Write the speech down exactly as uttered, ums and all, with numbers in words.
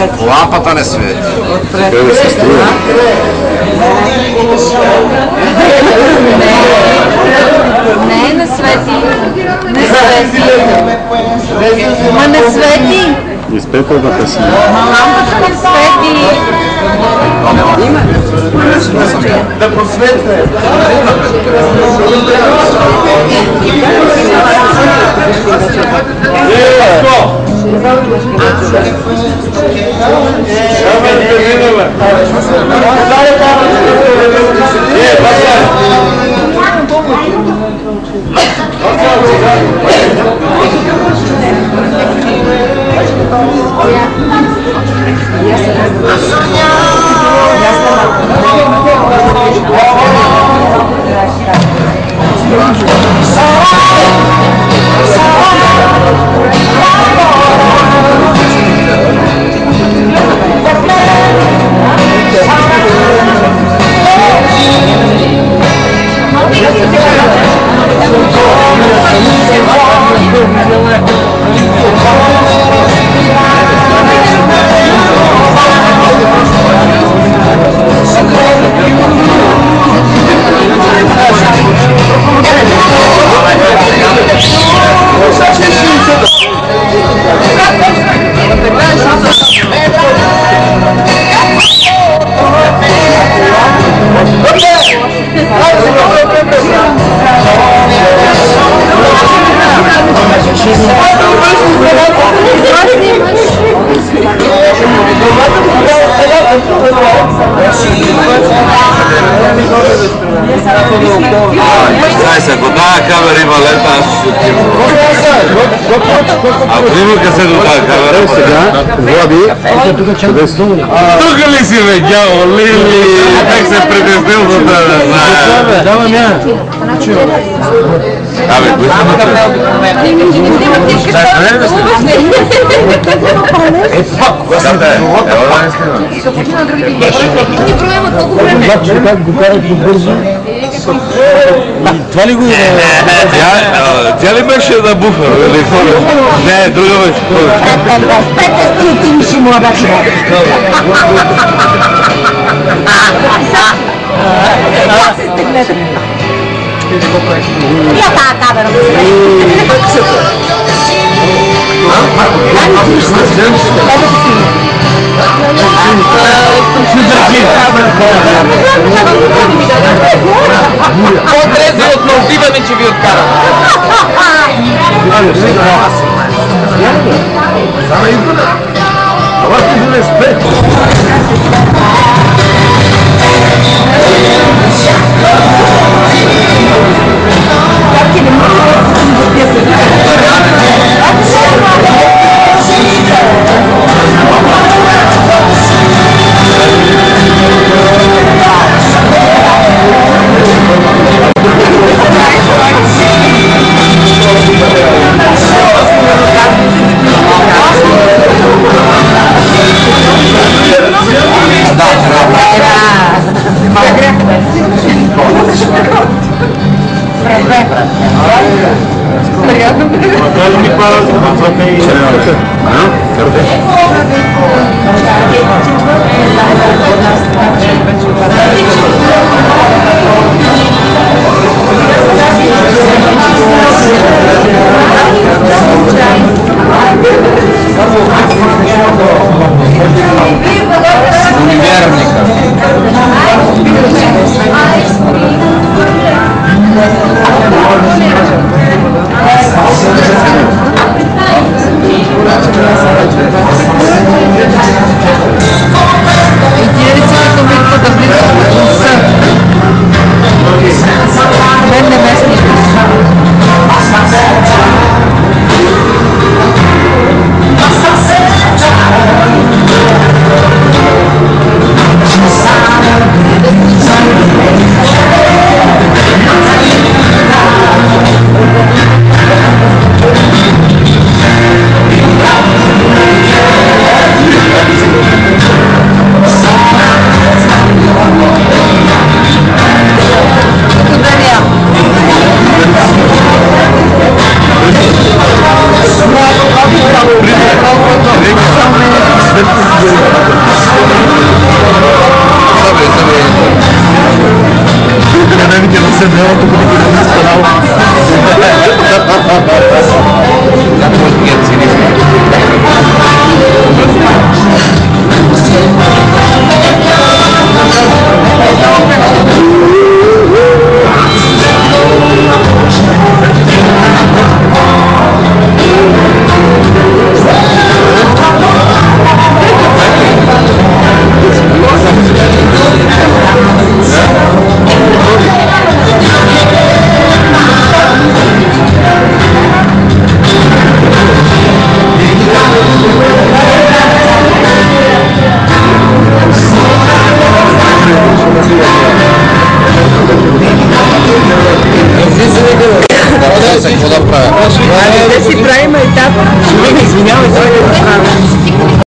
Лампата не свети. Как да се струва? Не, не свети. Не свети. Ма не свети. Изпекла да песни. Ма лампата не свети. Да просветне. Знай се, ако тази камера има лента, аз ще ти го. Ако има късе до тази камера... Сега, Влади, Тук ли си бе, дявол, Лили? Как се притеснил за да не знае? давам я. Абе, кои са на това? Е, пак, кога съм да е? Ево да не снимам. Ни проблема толкова време. Значи как го карат по-бързо? Това ли го е? Тя ли беше на буфер? Не, друга беше. Спрете, ти ми си млада човек. Как се стегнете? Я тази камера му се По-трезви от Малдиване, че ви откарам. Thank you.